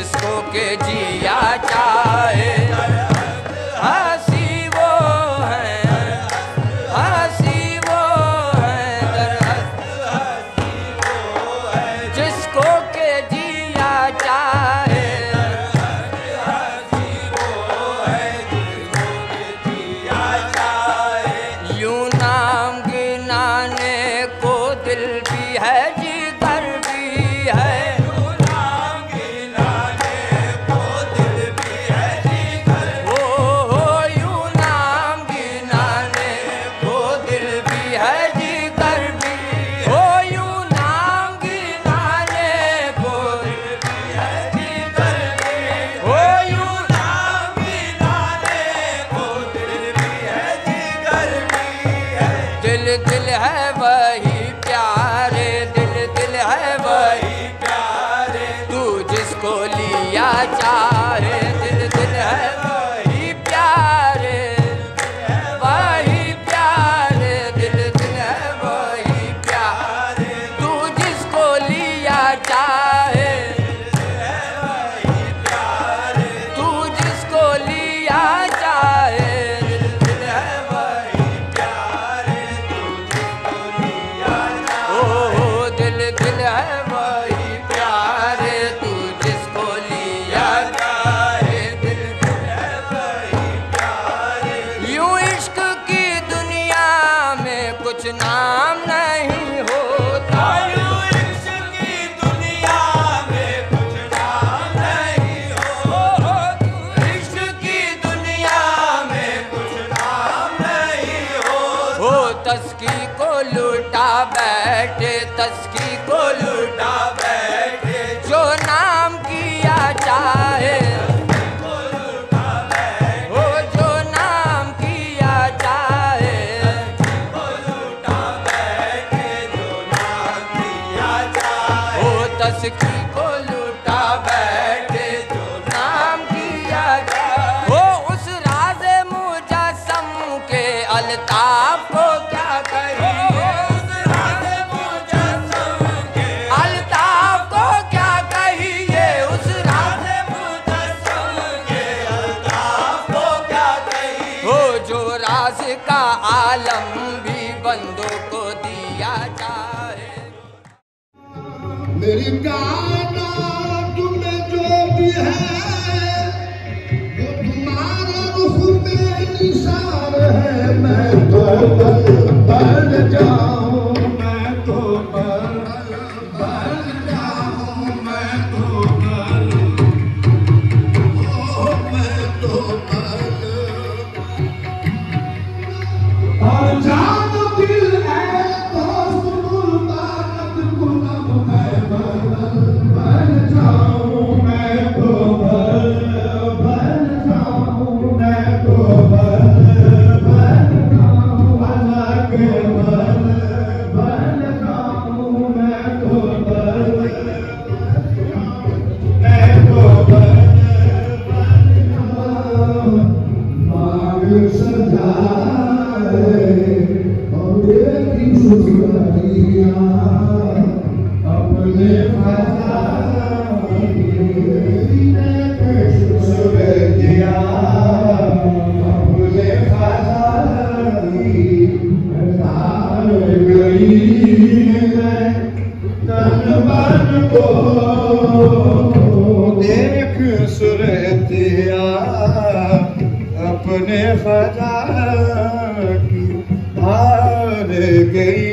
जिसको के जिया चाहे, हंसी वो है, हंसी वो है, हंसी वो है, जिसको के जिया चाहे, हंसी वो है, जिसको के जिया चाहे। यूं नाम गिनाने को दिल भी है, जिगर भी है, यूं नाम गिनाने को दिल भी है, जिगर, हो यूं नाम गिनाने को दिल भी है, जिगर भी, हो यूं नाम गिनाने को दिल भी है, जिगर भी, हो यूं नाम गिनाने को दिल भी है, जिगर भी है। दिल दिल है वही प्यारे, दिल दिल है वही प्यारे, तू जिसको लिया चाहे, दिल दिल है वही प्यारे, वही प्यारे, दिल दिल है वही प्यारे, तू जिसको लिया चाहे, तू जिसको लिया चाहे, दिल दिल है वही प्यारे, तू जिसको लिया चाहे, ओ दिल दिल है वही प्यारे, तू जिसको लिया चाहे, दिल दिल है वही प्यारे। यूं इश्क की दुनिया में कुछ नाम नहीं होता, यूं इश्क की दुनिया में कुछ नाम नहीं होता, इश्क की दुनिया में कुछ नाम नहीं होता। तस्की को लुटा बैठे, तस्की को लुटा बैठे, जो नाम किया चाहे, हो जो नाम किया चाहे, हो तस्की को लुटा बैठे, जो नाम किया चाहे, हो उस राज़े मुजस्सम के अल्ताफ को क्या कहिए, उस राज़े मुजस्सम के अल्ताफ को क्या कहिए, उस राज़े मुजस्सम के अल्ताफ को क्या कहिए, हो जो राज का आलम भी बंदों को दिया चाहे। मेरी कायनात में जो भी है वो तुम्हारा रुख में निशान है। मैं तो बन जाऊं, मैं तो बन जाऊं, मैं तो बन, मैं तो बन, और जान दिल है दोस्त गुलबाग गुलाब, मैं बन जाऊं, मैं तो बन जाऊं, मैं तो बन जाऊं, अल्लाह के बन जाऊं, मैं तो बन जाऊं, मांग सजाए और देखी सुखरिया अपने दिया, अपने गई तन बन को देख सुरतिया, अपने फजा की हार गई।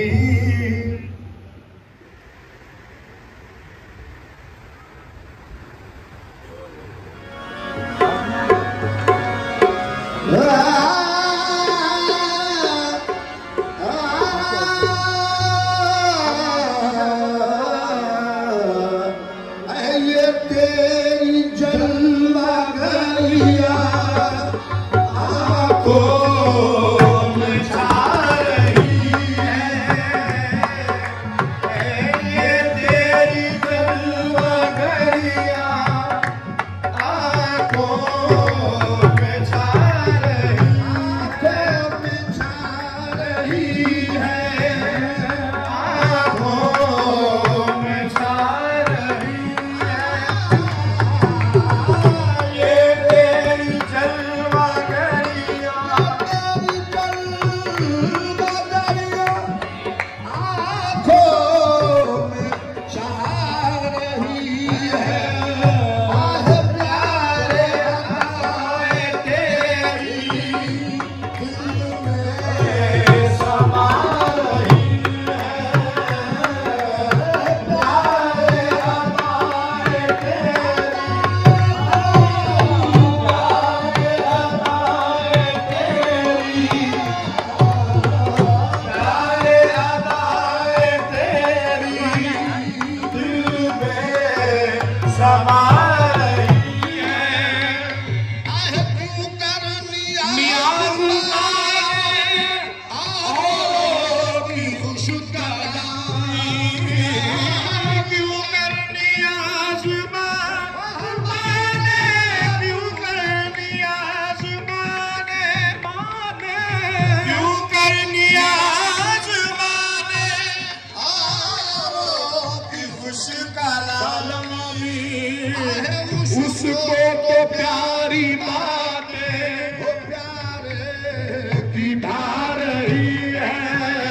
ये तेरी जलवा गलिया आँखों में छा रही है, ये तेरी जलवा गलिया आँखों में छा रही है, आँखों में छा रही है। समा रही है। क्यों कर नियाज माने औरों की खुशगवारी, क्यों कर नियाज माने, क्यों कर नियाज माने, क्यों कर नियाज माने औरों की खुशगवारी, उसको तो प्यारी बातें की भा रही है,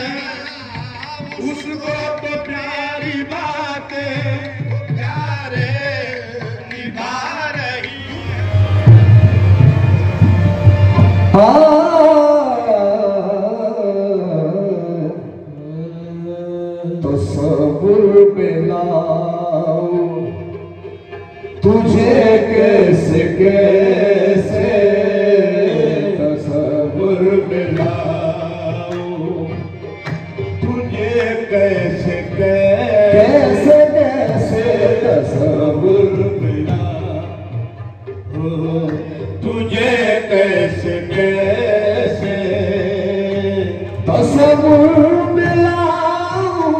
उसको तो प्यारी बातें प्यारे निभा रही है। तसव्वुर मिलाओ तुझे कैसे कैसे, तसव्वुर मिलाओ तुझे कैसे कैसे कैसे कैसे, तसव्वुर मिलाओ तुझे कैसे कैसे तसव्वुर मिलाओ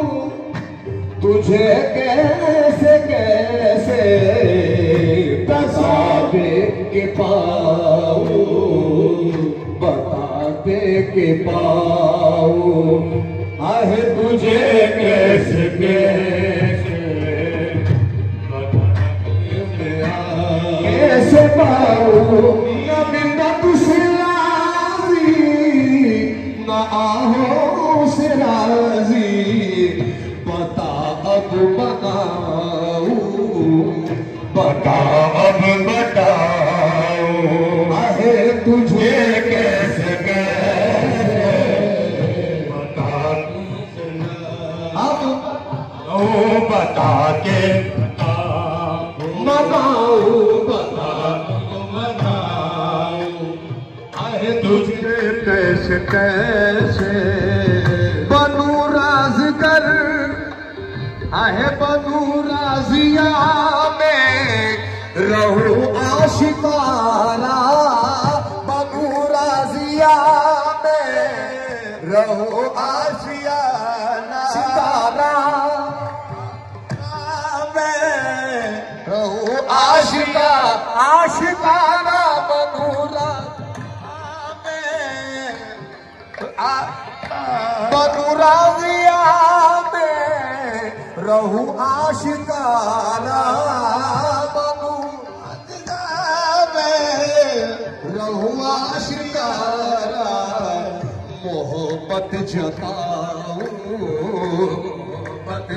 तुझे कैसे कैसे, बता दे के पाओ, बता दे के पाओ, आहे तुझे कैसे कैसे, कैसे पाओ, न मिन्नत से राजी, न आहों से राजी, बता अब बताओ, बता अब बताओ, आहे तुझे कैसे कैसे, बता अब ओ बता के बताओ, बताओ, आहे तुझे कैसे कैसे बनू राज़गर, आहे बनू राज़िया में रहूं आशिकाना, बनू राज़िया में रहूं आशियाना, शिकारा में रहूं आशिका, आशिकाना बनू बनू राज़िया में रहूं आशिकाना, बनू में रहूं आशिकाना, मोहब्बत जताऊं, मोहब्बत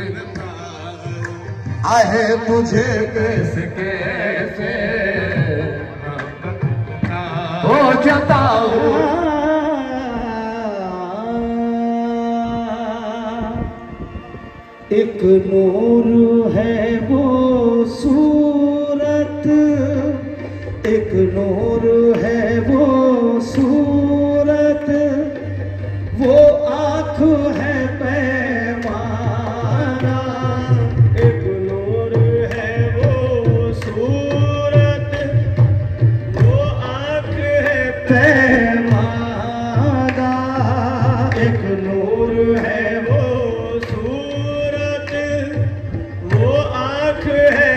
आहे तुझे कैसे कैसे हो जताऊं, एक नूर है वो सूरत, एक नूर है वो सूरत, वो आँख है पैमाना, एक नूर है वो सूरत, वो आँख है पैमाना, एक नूर है वो सूरत, वो आँख है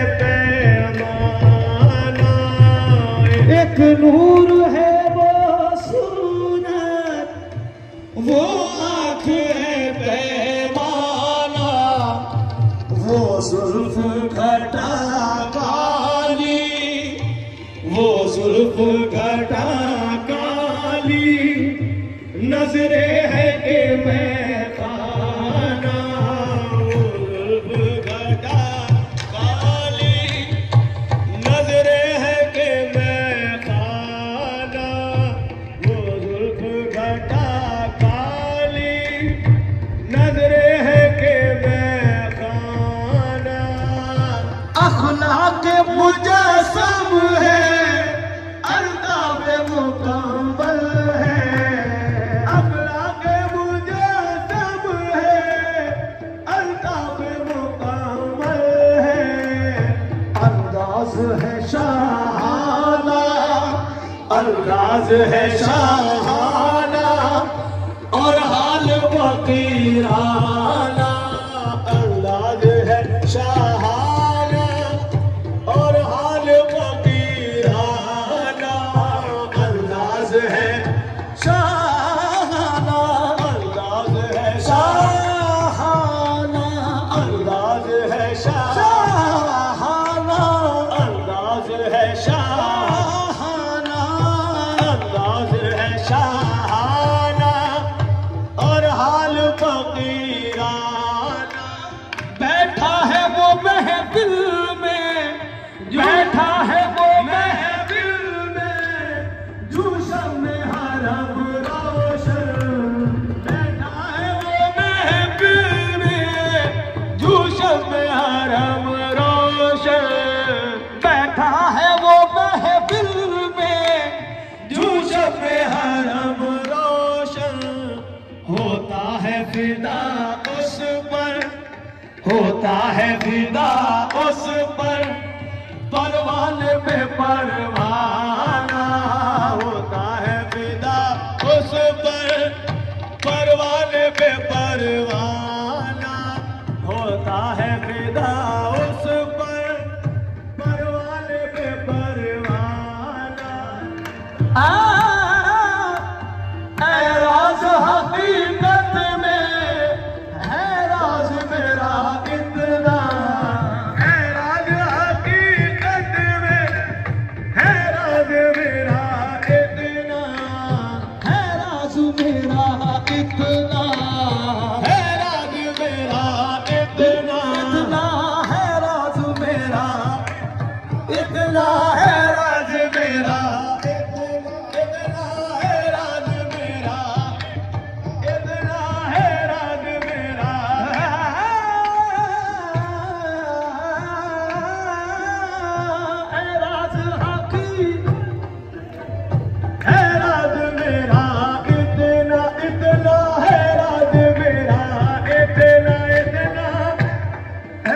पैमाना, एक नूर है वो सूरत, वो आँख है पैमाना, वो जुल्फ घटा काली, वो जुल्फ घटा काली, नजरे है कि मैं खाना, वो जुल्फ घटा काली, नजरे है कि मैं खाना, वो जुल्फ घटा काली, नजरे है कि मैं खाना, अखलाक मुजस्सम है, अल्ताफ मुकम्मल है, अखलाक मुजस्सम है, अल्ताफ मुकम्मल है, अंदाज है शाहाना, अंदाज है शाहाना और हाल फकीराना। अंदाज है शाहाना और हाल फकीराना। अंदाज है शाहाना, अंदाज है शाहाना, अंदाज है शाहाना, अंदाज है शाहाना, अंदाज है शाहाना और हाल फकीराना। बैठा है वो महफिल में, बैठा है वो महफिल में, जूशम में हरम रोशन। बैठा है वो महफिल में, जूशम में हरम रोशन। बैठा है वो महफिल में, जूशम में हरम रोशन। होता है फिदा उस पर, होता है फिदा उस पर, परवाने पे परवाना। होता है फिदा उस पर, परवाने पे परवाना। होता है फिदा उस पर, परवाने पे परवाना। ऐ राज हकीकत में है राज मेरा इतना। है राज हकीकत में है राज मेरा इतना। है राज मेरा इतना। है राज मेरा इतना। इतना है राज मेरा इतना। है राज मेरा इतना। है राज मेरा इतना। है राज मेरा। है राज हकी है राज मेरा इतना। इतना है राज मेरा इतना। इतना है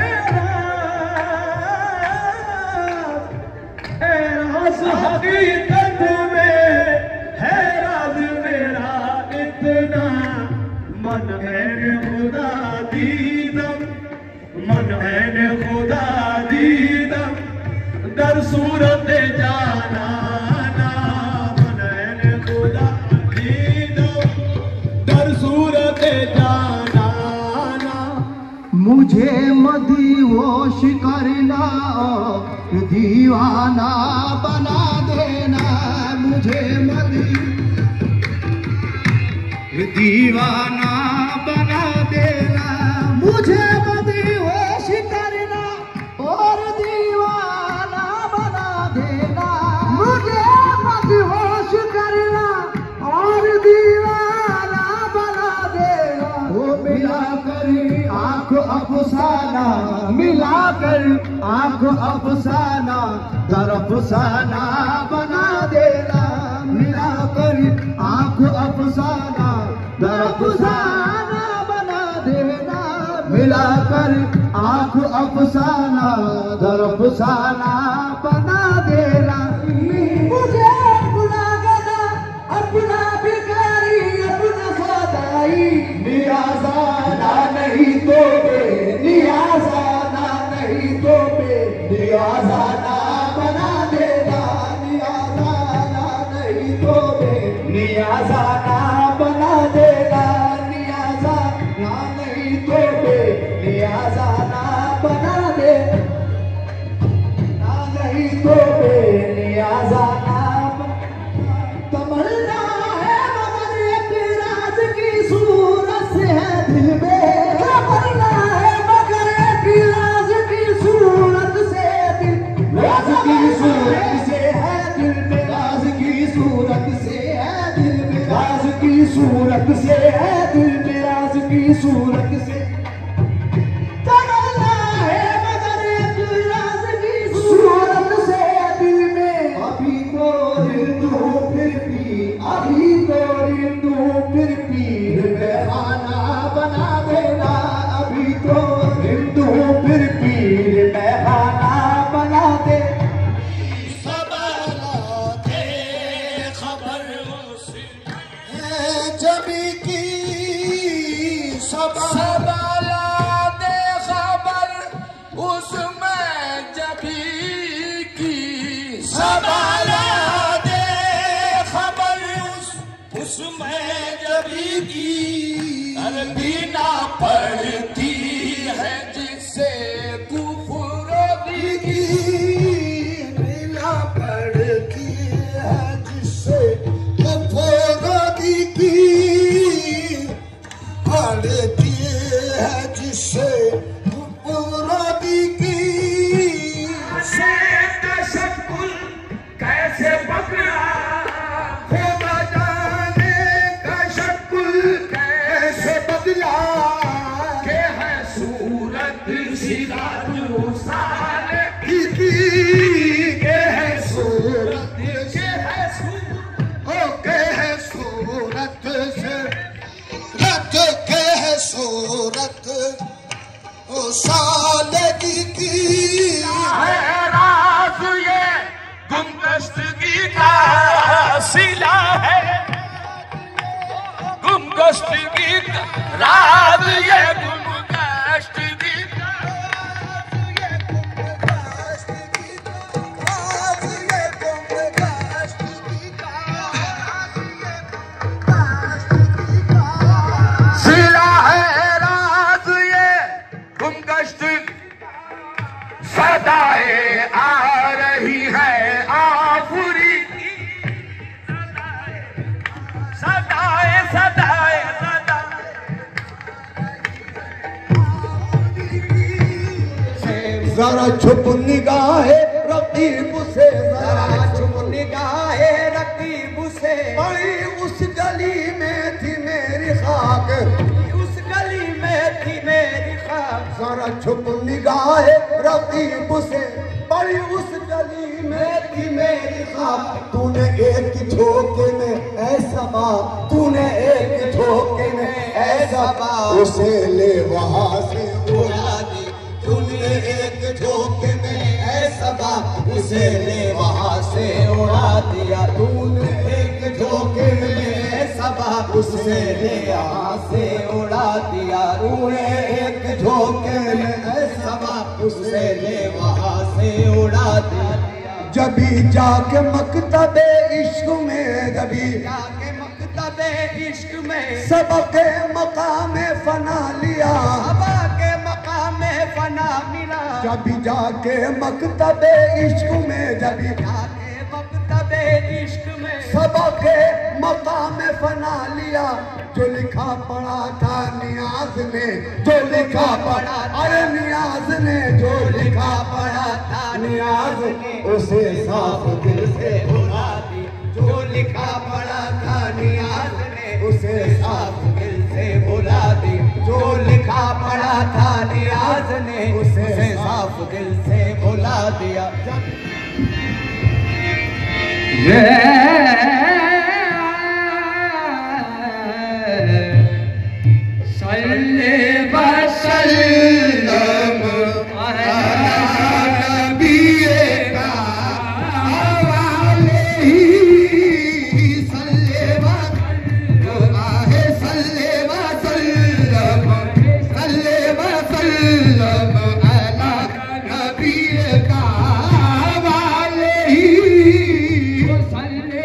राज हकीकत में है राज मेरा इतना। मन है खुदा दीदम, मन है खुदा दीदम, दर सूरत जाना ना। मन है खुदा दीदम, दर सूरत जाना ना। मुझे मदीहोश करना दीवाना बना देना। मुझे दीवाना बना देना। मुझे मदीहोश करना और दीवाना बना देना। मुझे मदीहोश करना और दीवाना बना देना। वो मिलाकर आँख अफसाना, मिलाकर आँख अफसाना, दर अफसाना बना देना। मिलाकर आँख अफसाना, दर अफसाना बना देना। मिलाकर आँख अफसाना, दर अफसाना बना देना। मुझे अपना गदा, अपना भिखारी, अपना सदाई, नियाज़ाना नहीं तो नियाज़ाना नहीं तो नियाज़ाना बना देना। नियाज़ाना नहीं तो नियाज़ाना बना देना। नियाज़ाना नहीं तो नियाज़ाना बना देना। नहीं तो नियाज़ाना तमन्ना है मगर एक राज की सूरत से है दिल में। तमन्ना है मगर एक राज की सूरत से दिल, राज की सूरत से है दिल में। राज की सूरत से है दिल में। राज की सूरत से है दिल में। राज की सूरत से तमन्ना है मगर एक राज की सूरत से दिल में। अभी तो हिंदू फिर पीर, अभी तो हिंदू फिर पीर बहाना बना देना। अभी तो हिंदू फिर पीर बहाना बना नबी की सवाला दे खबर उसमें जबी की अरबी ना पढ़ती है जिससे कुफर भी बिना पढ़ती है जिससे कफोगी की पढ़ती है जिससे कफोगी की से तशक्कुल कैसे पकड़ा खुदा जाने तशक्कुल कैसे बदला के है सूरत सिराज साले की के है सूरत के है सूरत से रत के है सूरत ओ सालगी की है राज ये गुमगश्तगी का सिला है गुमगश्तगी का राज ये गुमगश्तगी का सिला है राज ये गुमगश्त सदाएं आ रही है आफुरी सदाएं सदाएं जरा छुप निगाहे रकीब से जरा छुप निगाहे रकीब से बड़ी उस गली में थी मेरी खाक उस गली में थी मेरी खाक जरा छुप निगाहे रकीब से बड़ी उस गली में थी मेरी खाक तूने एक झोंके में ऐसा बात तूने एक झोंके में ऐसा बात उसे ले वहां से उड़ा दी तूने एक झोंके में ऐसा बात उसे ले वहां से उड़ा दिया तूने एक झोंके में ऐसा बात उसे ले वहां से उड़ा दिया तूने एक झोंके में ऐसा बात उसे ले वहां से उड़ा दिया जबी जाके मकतबे इश्क में जबी जाके मकतबे इश्क में सबक मकाम फना लिया हवा के मकाम फना मिला जबी जाके मकतबे इश्क में जबी जाके मकतबे इश्क में सबक मकाम फना लिया जो लिखा पढ़ा था नियाज ने जो लिखा पढ़ा अरे नियाज ने जो लिखा पढ़ा था नियाज उसे साफ दिल से भुला दी जो लिखा पढ़ा था नियाज ने उसे साफ दिल से भुला दी जो लिखा पढ़ा था नियाज ने उसे साफ दिल से भुला दिया सल्ले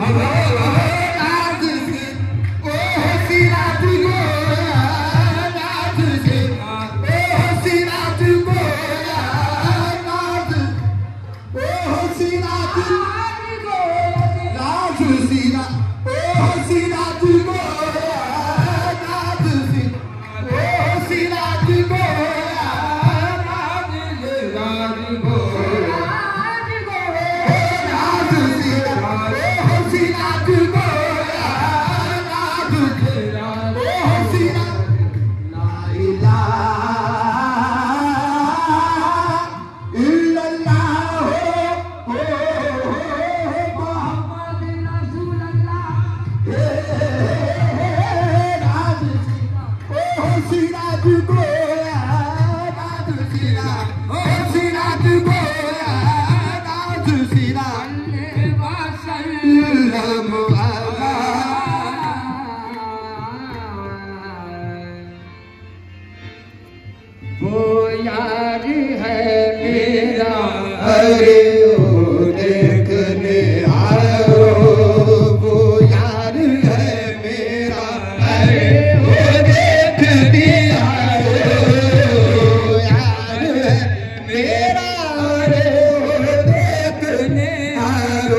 वो यार है मेरा, अरे ओ देखने आयो, वो यार है मेरा, अरे ओ देखने आयो, यार है मेरा, अरे ओ देखने आयो,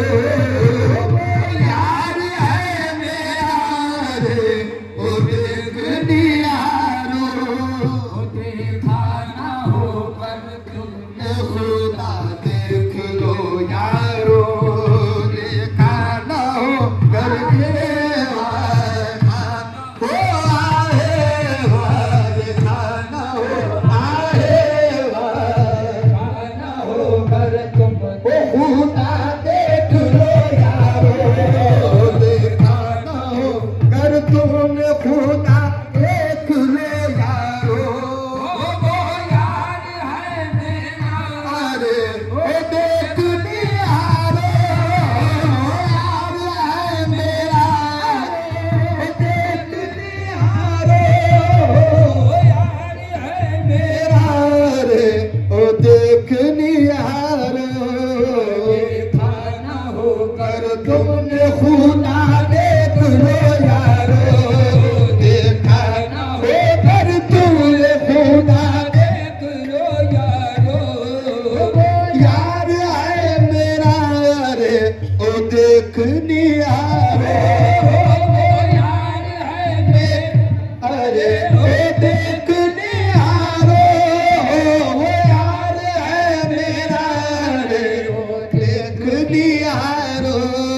यार है मेरा, अरे ओ देखने आयो, देखा ना हो पर तुमने खुदा देख लो यारो, देखा ना हो करके तुमने खुदा देख लो यारो, देखा ना हो कर तुमने खुदा देख लो यारो, यार है मेरा, अरे ओ देखनी यारो, यार है मेरा, अरे ओ देखनी यारो, यार है मेरा, अरे ओ देखनी यारो,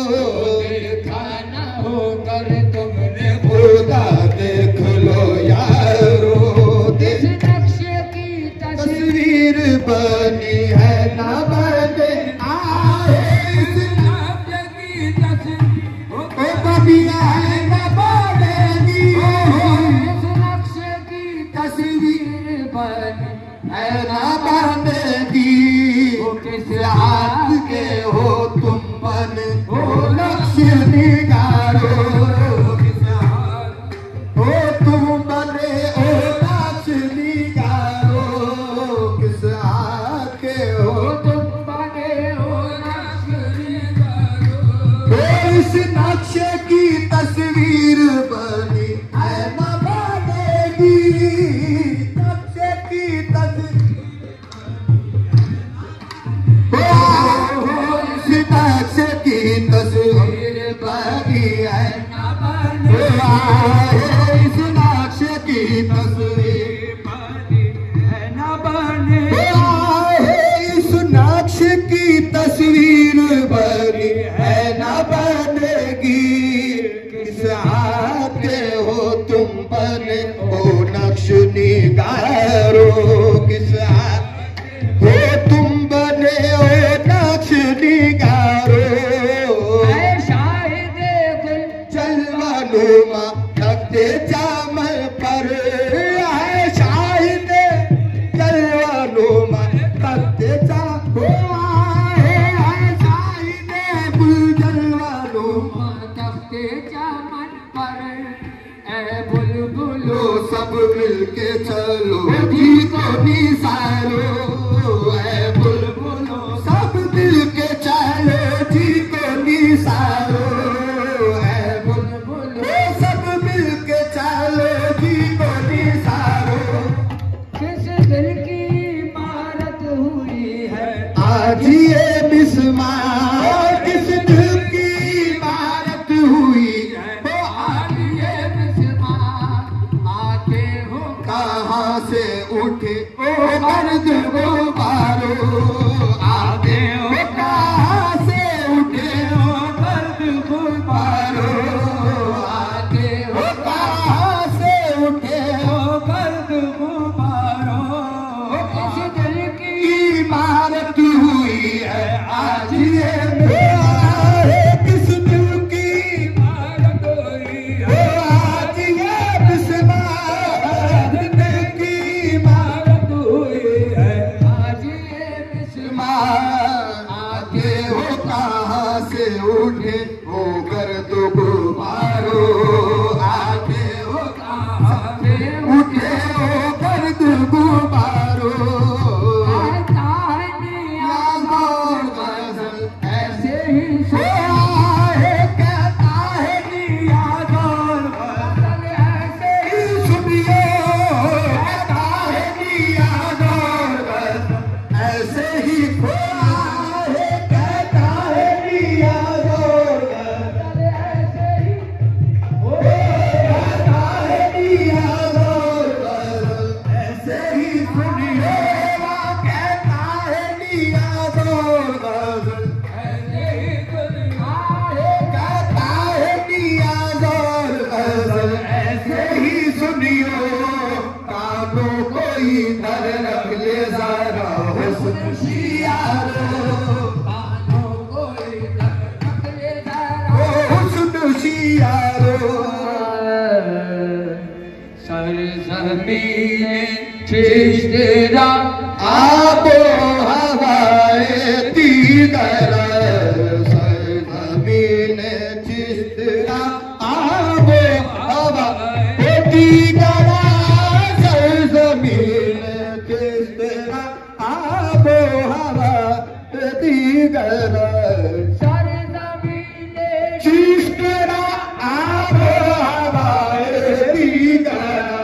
खुदा देख लो यारो, इस नक्शे की तस्वीर बनी है ना बने आए, इस नक्शे की तस्वीर बनी है ना बनेगी, इस नक्शे की तस्वीर बनी है ना बनेगी, किस हाथ के हो तुम बने हो नक्श निगारो, इस नक्शे की तस्वीर बनी है ना बनेगी, नक्शे की तस्वीर, इस नक्शे की तस्वीर बनी है ना बनेगी, इस नक्शे की तस्वीर बनी है ना बनेगी, इस नक्शे की तस्वीर बनी है ना बनेगी, किस हाथ के हो तुम बने हो नक्श निगारो, किस हाथ हो तुम बने हो नक्श निगारो, शाहिद गुल जलवा नुमा तख्ते जामल पर, शाहिद जलवा नुमा तख्ते बुलबुलो सब मिलके चलो जी को निसारो, बुलबुलो सब मिलके चलो जी को निसारो। कहाँ से उठे वो गर्द गुबारो, आके वो कहाँ से उठे वो गर्द गुबारो। ऐसे ही चिश्तरा आबो हवाए दीगर, सरजमीन चिश्तरा आबो हवाए दीगर, सरजमीन चिश्तरा आबो हवाए दीगर, सरजमीन चिश्तरा आबो हवाए दीगर।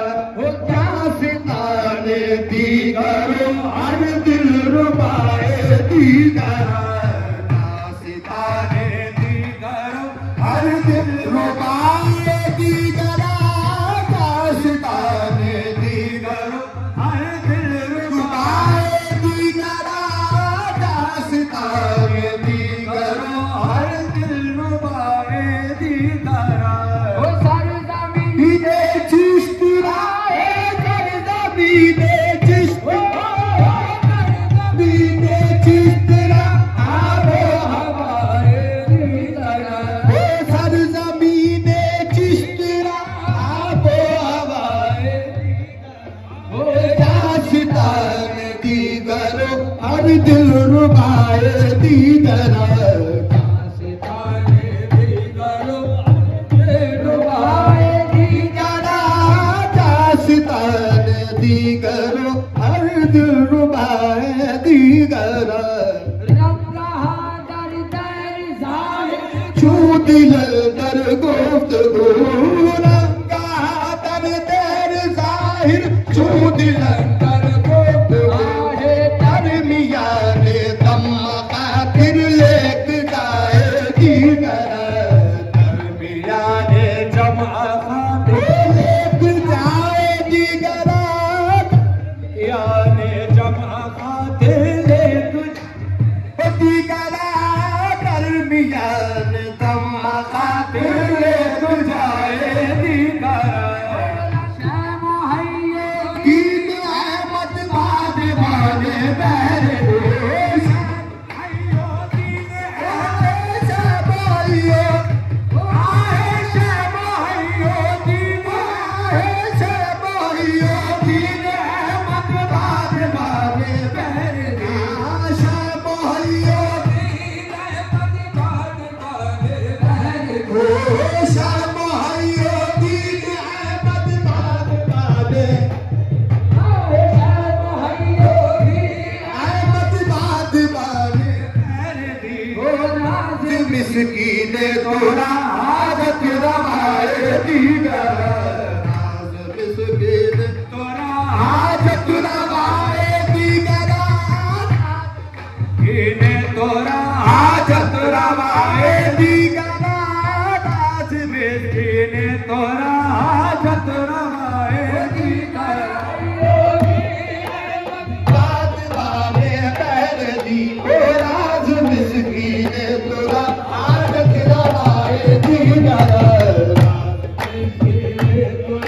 दीगरो हर दिल रुबाए दीगर, सितारे दीगरो हर दिल रुबाए दीगर, सितारे दीगरो हर दिल रुबाए दीगर, सितारे दीगरो हर दिल रुबाए दीगर। वो सरजमीन चिश्तरा हर दिल रुबाए दीगर, सितारे दीगरो रुबाए दीगर, सितारे दीगरो हर दिल रुबाए दीगर। छू दिल दर गुफ्तगू, रंगा दर देर जाहिर, छू दिल दर गुफ्तगू, मिया ने दम खातिर लेक गाए दीगर, मिया ने जम खातिर लेक जाए दीगर, या ने जम खातिर लेक दीगर, मिया ने दम खातिर लेक जाए दीगर। मिस्कीने तोरा हाजत रवाए दीगर, मिस्कीने तोरा हाजत रवाए दीगर, कीने तोरा हाजत रवाए दीगर, मिस्कीने तोरा हाजत रवाए दीगर। बात वाले पैर दी राज मिस्कीने तोरा हाजत रवाए दीगर,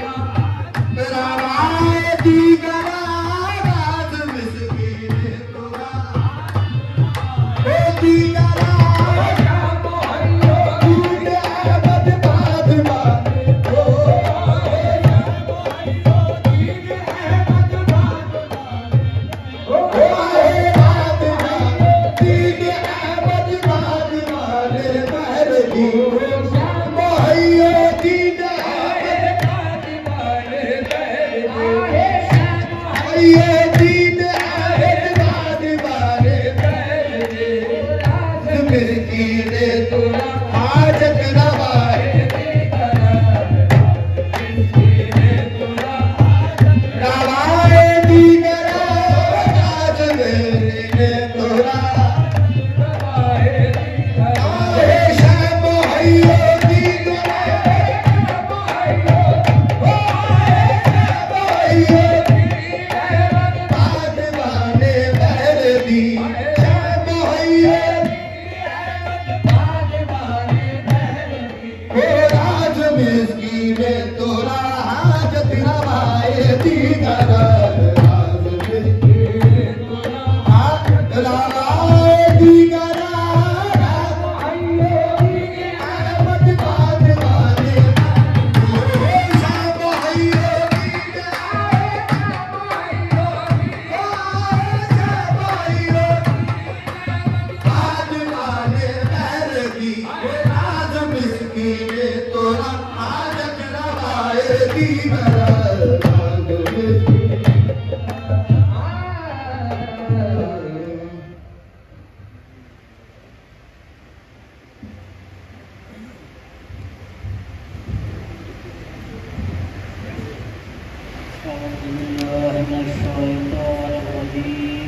मिनश्शैतानिर्रजीम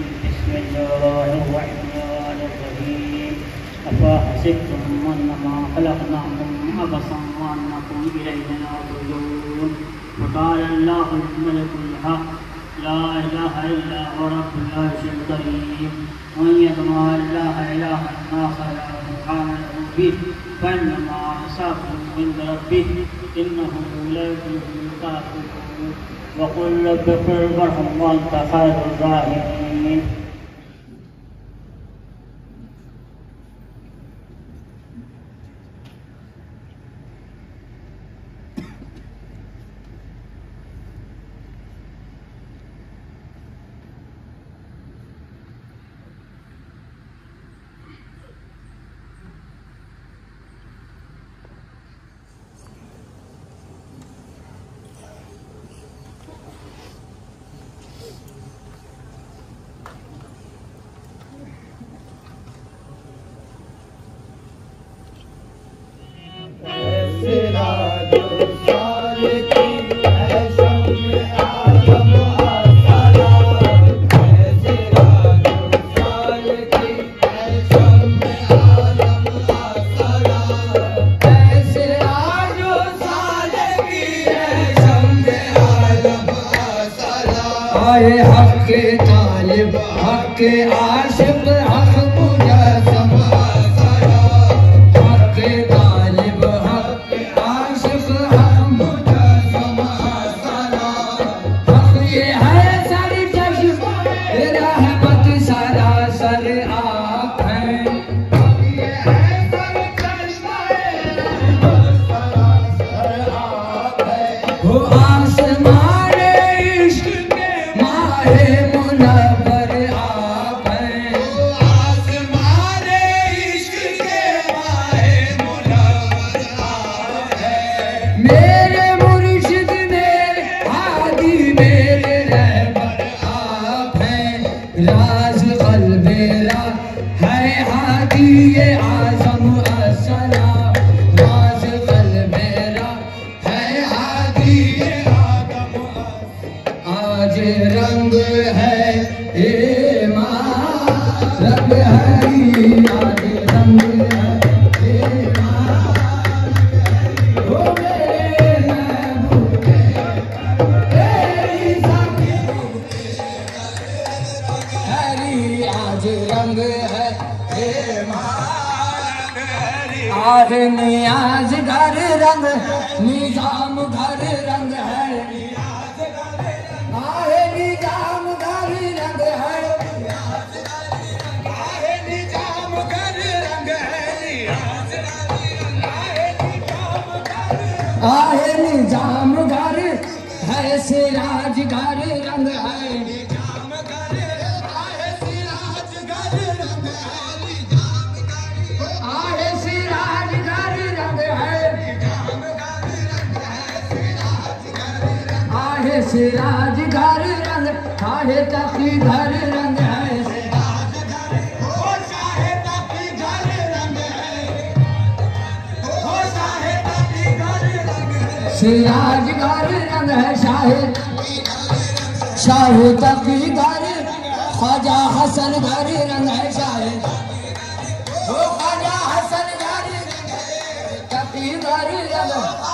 बिस्मिल्लाहिर्रहमानिर्रहीम अफ़हसिबतुम अन्नमा खलक़नाकुम अबसन व अन्नकुम इलैना ला तुरजऊन वक़ाल अल्लाहुल मलिकुल हक़ ला इलाहा इल्ला हुवा रब्बुल अर्शिल करीम वन यदमा अल्लाह इलाहन आखर सुब्हान लहू बिहि फइन्नमा हिसाबुहु इंद रब्बिहि इन्नहु ला युफ्लिहुल काफ़िरून वक़ुल रब्बि इग़फिर वरहम व अंत खैरुर राहिमीन। हक तालिब हक आशिक हक मुजस्सम हक तालिब हक आशिक हक मुजस्सम हक ये है सर चश्म रहमत सरासर आप है ये है सर चश्म रहमत सरासर आप है वो आसमान राज कल्बेरा है हादी ये आज़म अस्सलाम राज कल्बेरा है हादी ये आज़म आज रंग है ईमान रंग है आज रंग है रंग है आह नियाज घर रंग निजाम घर रंग है आह निजाम घर रंग है आह निजाम घर रंग है आह निजाम घर है सिराज घर रंग है सिराज घर रंग आहे तकी घर रंग है सिराज घर रंग है शाहे तकी घर ख्वाजा हसन घर रंग है शाहे ख्वाजा हसन घर तकी घर रंग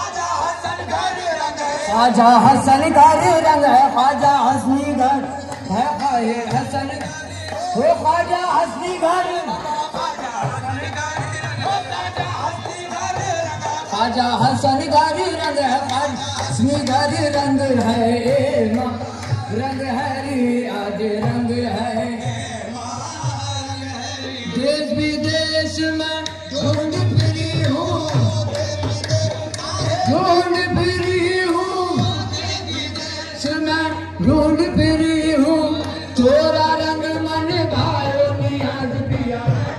ख्वाजा हसन घर रंग है ख्वाजा हसनी घर है खाए हसन हो ख्वाजा हसनी घर ख्वाजा हसन घर रंग है हसनी घर रंग है रंग है आज रंग है देश विदेश में ढूंढ फिरी हूँ ढूंढ फिरी ढूंढ फिरी हूँ तोरा रंग मन भायो नियाज पिया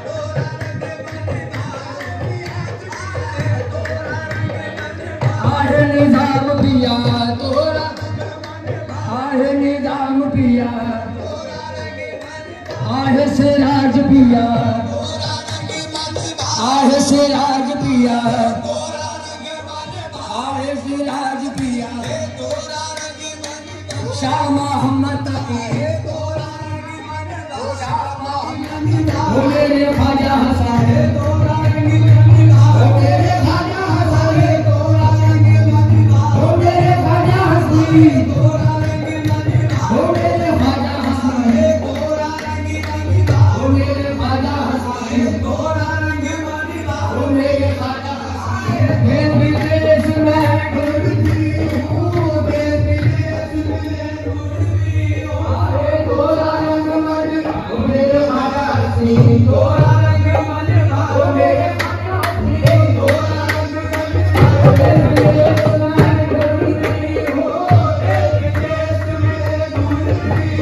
आहे निजाम पिया तोरा आहे निजाम पिया आहे सिराज पिया आहे सिराज पिया आहे सिराज पिया शाह मोहम्मद तकी वो मेरे ख्वाजा हसन वो मेरे ख्वाजा हसन वो मेरे ख्वाजा हसन वो मेरे ख्वाजा हसन वो मेरे ख्वाजा हसन वो मेरे ख्वाजा हसन ये विदेश में घूमती हूँ विदेश में घूमती हूँ अरे गोरा रंग मन वो मेरे ख्वाजा हसन गोरा रंग मन वो मेरे ख्वाजा हसन गोरा रंग मन विदेश में घूमती हूँ विदेश में घूमती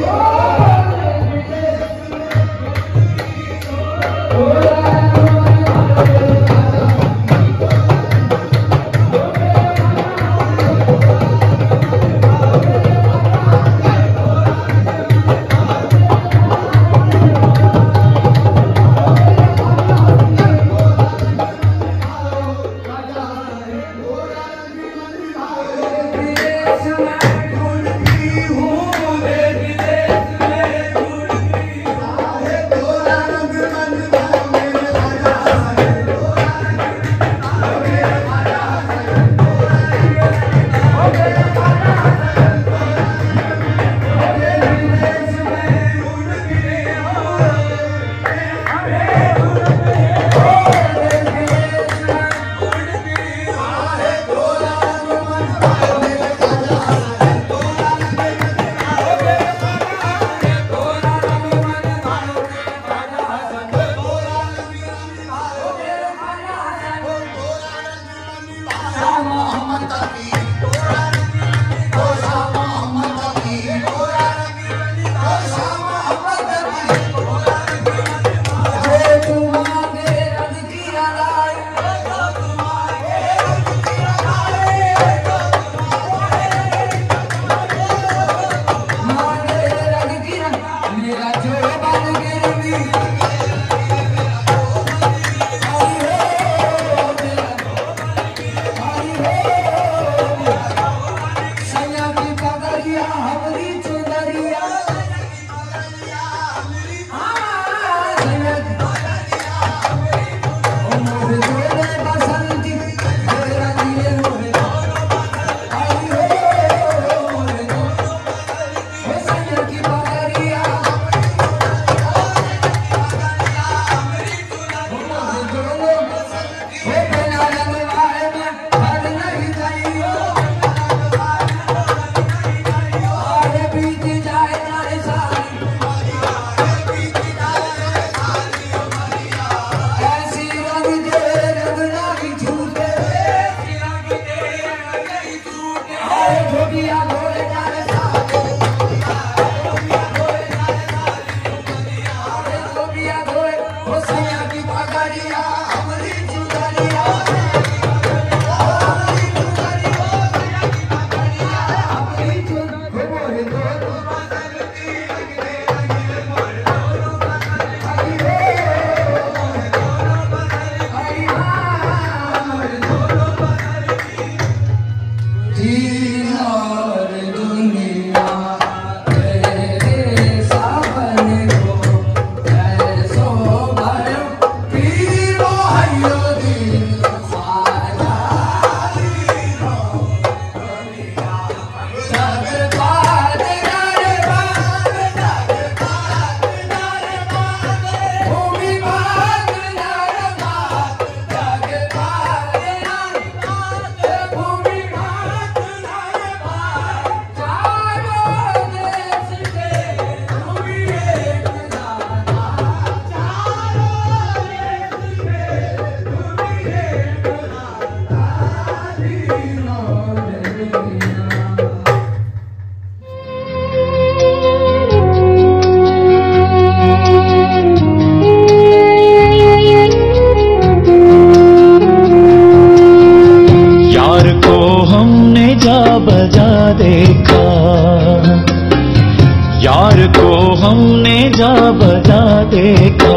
देखा,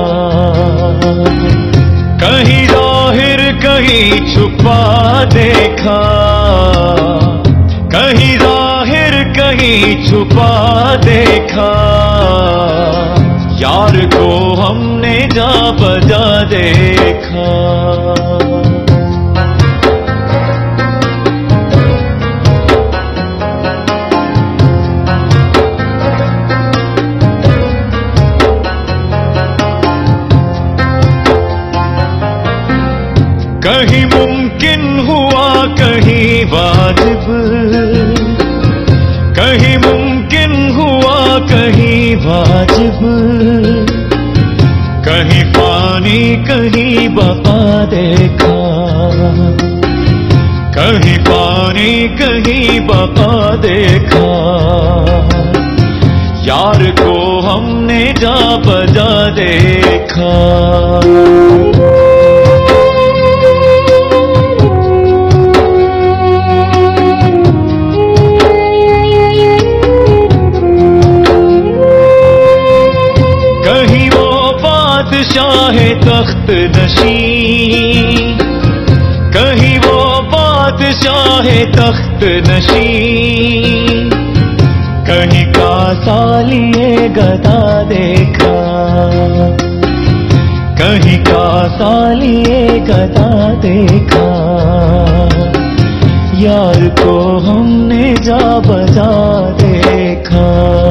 कहीं जाहिर कहीं छुपा देखा, कहीं जाहिर कहीं कहीं छुपा देखा, यार को हमने जा बजा देखा। कहीं मुमकिन हुआ कहीं वाजिब, कहीं मुमकिन हुआ कहीं वाजिब, कहीं पानी कहीं बका देखा, कहीं पानी कहीं बका देखा। यार को हमने जा बजा देखा। बादशाहे तख्त नशीं, कहीं वो बादशाहे तख्त नशीं, कहीं कासा लिए गदा देखा, कहीं कासा लिए गदा देखा। यार को हमने जा बजा देखा।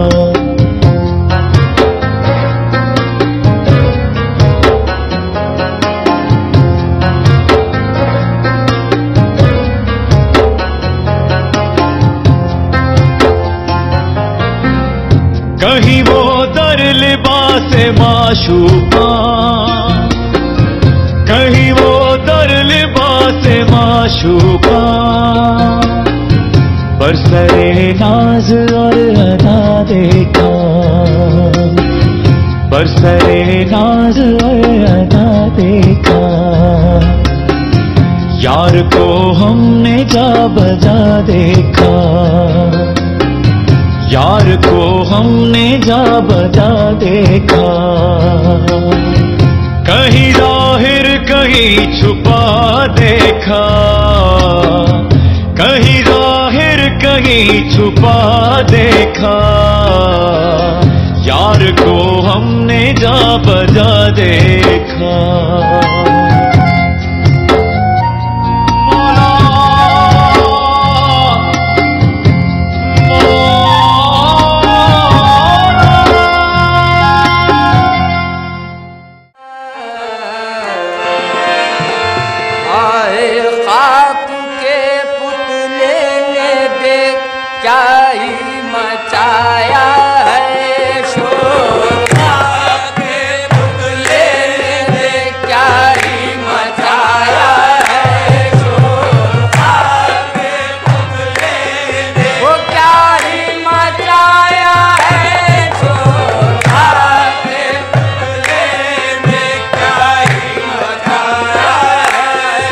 कहीं वो दर लिबास माशूका, कहीं वो दर लिबास माशूका, बरसरे नाज और अदा देखा, बरसरे नाज और अदा देखा। यार को हमने जा बजा देखा, यार को हमने जा बजा देखा। कहीं जाहिर कहीं छुपा देखा, कहीं जाहिर कहीं छुपा देखा। यार को हमने जा बजा देखा।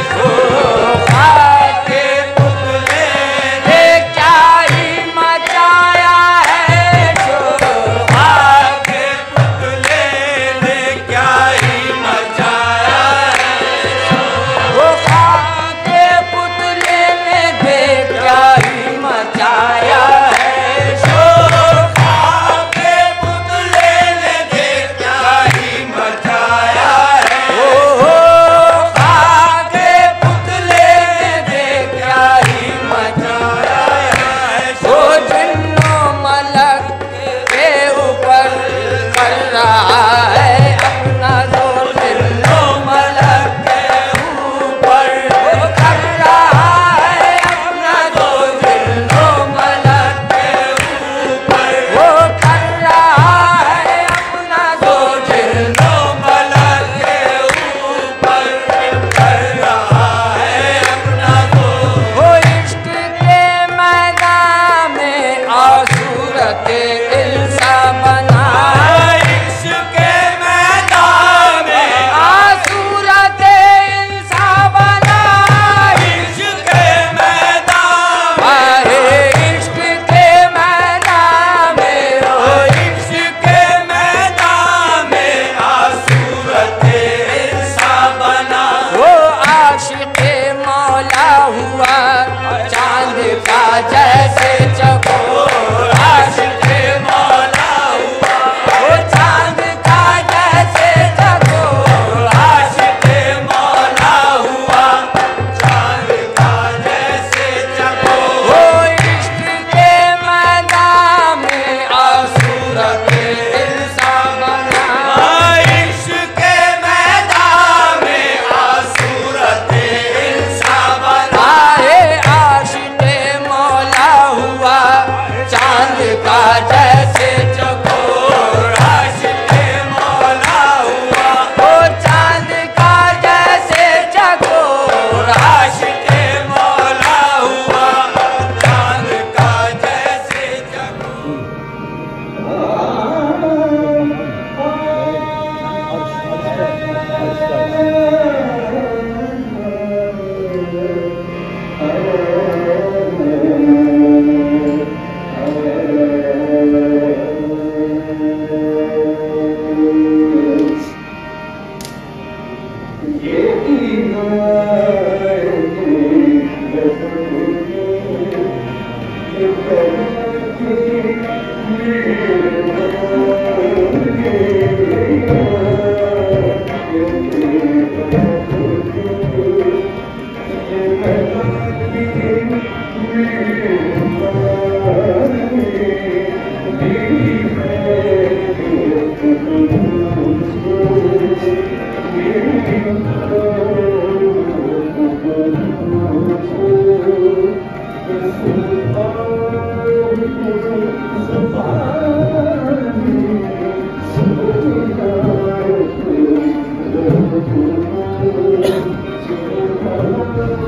मचा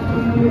Thank you.